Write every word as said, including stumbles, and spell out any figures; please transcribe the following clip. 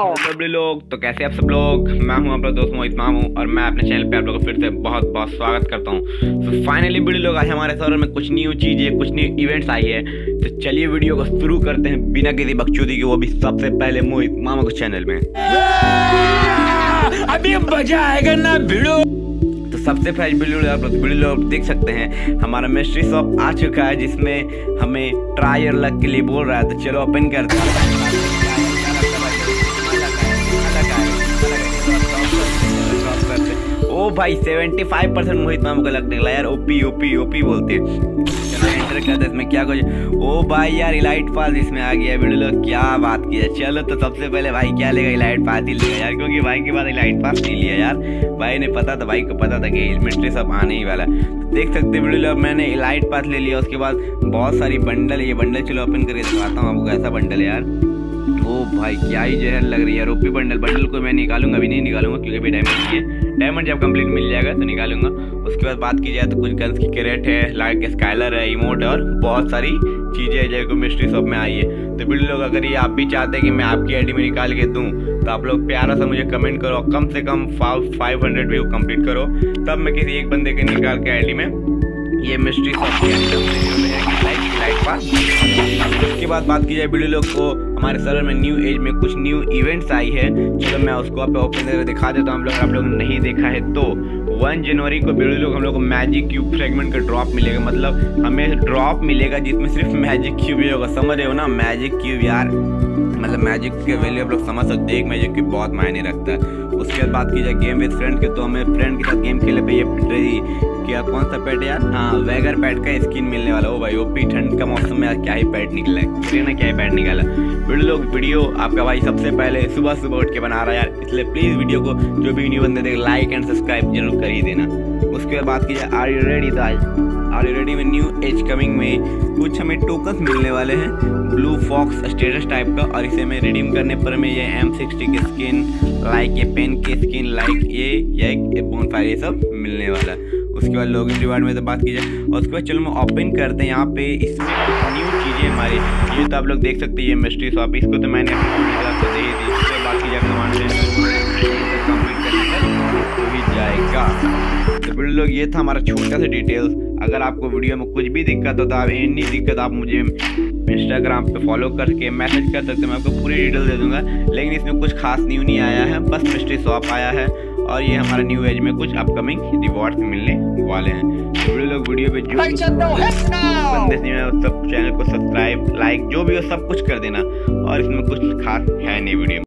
सभी लोग तो कैसे आप सब लोग, मैं हूं आपका दोस्त मोहित मामू और मैं अपने चैनल पे आप लोगों को फिर से बहुत बहुत स्वागत करता हूं। तो फाइनली वीडियो लोग आज हमारे सर्वर में कुछ न्यू चीजें कुछ न्यू इवेंट्स आई है। तो चलिए वीडियो को शुरू करते हैं बिना किसी बकचोदी के, वो भी सबसे पहले मोहित मामू के चैनल में। अभी मजा आएगा ना वीडियो। तो सबसे पहले वीडियो आप लोग वीडियो देख सकते हैं, हमारा मिस्ट्री शॉप आ चुका है जिसमें हमें ट्राई और लक के लिए बोल रहा है। तो चलो ओपन करते हैं। ओ भाई पचहत्तर परसेंट मोहित मामू का लक निकला यार। ओपी ओपी ओपी बोलते हैं। चलो एंटर करते इसमें क्या कुछ। ओ भाई यार इलाइट पास इसमें आ गया। वीडियो लोग क्या बात किया। चलो तो सबसे पहले भाई क्या लेगा, इलाइट पास ही लेगा यार, क्योंकि भाई के बाद इलाइट पास नहीं लिया यार। भाई ने पता था, भाई को पता था कि मिस्ट्री सब आने ही वाला। देख सकते हैं वीडियो, मैंने इलाइट पास ले लिया। उसके बाद बहुत सारी बंडल, ये बंडल चलो ओपन करके दिखाता हूँ आपको कैसा बंडल है यार। ओ भाई क्या ही जहर लग रही है। ओपी बंडल बंडल को मैं निकालूंगा, अभी नहीं निकालूंगा क्योंकि अभी डायमंड चाहिए। डायमंड जब कंप्लीट मिल जाएगा तो निकालूंगा। उसके बाद बात की जाए तो कुछ गन्स की क्रेट है, लाइक स्काइलर है, इमोट है और बहुत सारी चीज़ें है जो मिस्ट्री शॉप में आई है। तो वीडियो लोग अगर ये आप भी चाहते हैं कि मैं आपकी आईडी में निकाल के दूँ तो आप लोग प्यारा सा मुझे कमेंट करो, कम से कम फाइव हंड्रेड व्यू कंप्लीट करो, तब मैं किसी एक बंदे के निकाल के आईडी में ये मिस्ट्री शॉप के लाइट पास। उसके बाद बात की जाए वीडियो लोग को, हमारे सर्वर में न्यू एज में कुछ न्यू इवेंट्स आई है। चलो मैं उसको आप ओपन करके दिखा देता हूँ। हम लोग आप लोगों ने नहीं देखा है तो वन जनवरी को वीडियो लोग हम लोग को मैजिक क्यूब फ्रेगमेंट का ड्रॉप मिलेगा। मतलब हमें ड्रॉप मिलेगा जिसमें सिर्फ मैजिक क्यूब ही होगा। समझ रहे हो ना, मैजिक क्यूब यार, मतलब मैजिक के वैल्यू आप लोग समझ सकते हैं। एक मैजिक क्यूब बहुत मायने रखता है। उसके बाद बात की जाए गेम विद फ्रेंड के, तो हमें फ्रेंड के साथ गेम खेले पे ये क्या कौन सा पेट यार, हाँ वैगर पेट का स्किन मिलने वाला। ओ भाई ओपी ठंड का मौसम में यार क्या ही पेट निकला है ना, क्या ही पेट निकाला। वीडियो लोग वीडियो आपका भाई सबसे पहले सुबह सुबह उठ के बना रहा है यार, इसलिए प्लीज वीडियो को जो भी न्यू बंदे देख लाइक एंड सब्सक्राइब जरूर कर ही देना। उसके बाद बात की जाए are you ready, are you ready में न्यू एज कमिंग में कुछ हमें टोकन्स मिलने वाले हैं ब्लू फॉक्स स्टेटस टाइप का, और इसे में रिडीम करने पर हमें ये एम सिक्सटी की स्किन, लाइक ये पेन की स्किन, लाइक ये ये बोनफायर, ये सब मिलने वाला है। उसके बाद लॉगिन रिवार्ड में तो बात की जाए, और उसके बाद चलो मैं ओपन करते हैं यहाँ पे। इसमें न्यू चीज़ें हमारी ये तो आप लोग देख सकते हैं, ये मिस्ट्री शॉप, इसको तो मैंने आपको दे ही दी। उसके बाद की जाए कमांड कंप्लीट करने तो ही जाएगा। तो वीडियो लोग ये था हमारा छोटा सा डिटेल्स। अगर आपको वीडियो में कुछ भी दिक्कत हो तो आप एनी दिक्कत आप मुझे इंस्टाग्राम पे फॉलो करके मैसेज कर सकते हैं, मैं आपको पूरी डिटेल दे दूंगा। लेकिन इसमें कुछ खास न्यू नहीं आया है, बस मिस्ट्री शॉप आया है और ये हमारा न्यू एज में कुछ अपकमिंग रिवॉर्ड्स मिलने वाले हैं। तो वीडियो लोग वीडियो पे जो बंदे सब चैनल को सब्सक्राइब, लाइक जो भी हो सब कुछ कर देना, और इसमें कुछ खास है नहीं वीडियो।